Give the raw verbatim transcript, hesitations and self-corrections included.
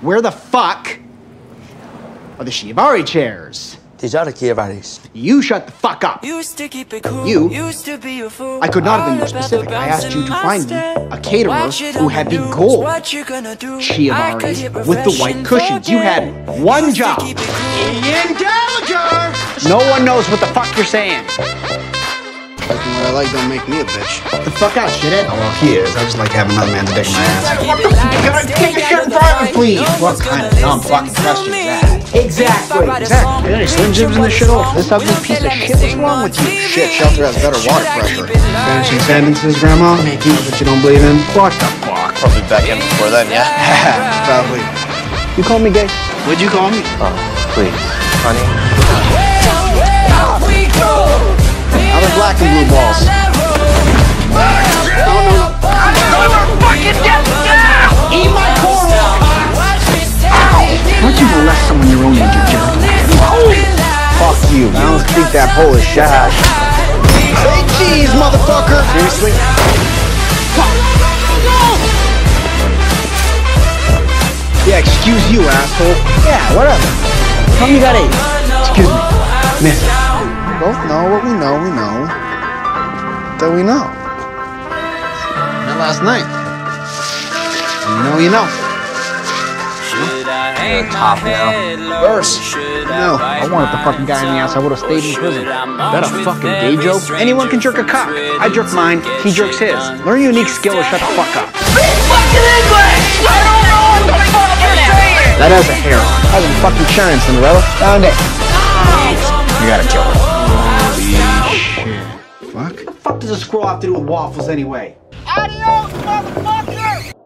Where the fuck are the Shibari chairs? These are the Kiavaris. You shut the fuck up. You, I could not have been more specific. I asked you to find me a caterer who had the gold Shibari with the white cushions. You had one job. Ian Gallagher! No one knows what the fuck you're saying. What I like don't make me a bitch. Get the fuck out, shithead. Oh, well, he is. I just like having another man's dick in my ass. What the fuck? Take the shit private, please. What kind of dumb fucking question is that? Exactly. Exactly. Any Slim Jims in this shit off? This ugly piece of shit. What's wrong with you? Shit, Shelter has better water pressure. Finishing sentences, Grandma? That you don't believe in? What the fuck? Probably back in before then, yeah? Probably. You call me gay? What'd you call me? Oh, please. Honey? I'm in black and blue balls. No, no, no. I'm gonna fucking get down! Eat my cornrow! Why'd you molest someone your own age, you jerk? Fuck you. I don't speak that Polish shit. Say cheese, motherfucker! Seriously? Yeah, excuse you, asshole. Yeah, whatever. Tell me you got AIDS. Excuse me. Miss. Both know what we know, we know. That we know. Not last night. You know, you know. You're top now. Verse. No. I wanted the fucking guy in the ass. I would have stayed in prison. Is that a fucking gay joke? Anyone can jerk a cock. I jerk mine. He jerks his. Learn a unique skill or shut the fuck up. Speak fucking English! I don't know what the fuck you're saying! That has a hair on. Has a fucking shine, Cinderella. Found it. You gotta kill her. Fuck? What the fuck does a squirrel have to do with waffles anyway? Adios, motherfucker!